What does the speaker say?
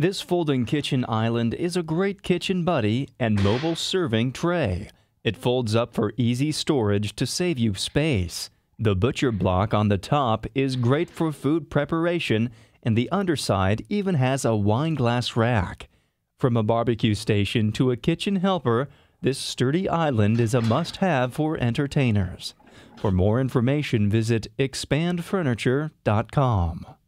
This folding kitchen island is a great kitchen buddy and mobile serving tray. It folds up for easy storage to save you space. The butcher block on the top is great for food preparation, and the underside even has a wine glass rack. From a barbecue station to a kitchen helper, this sturdy island is a must-have for entertainers. For more information, visit expandfurniture.com.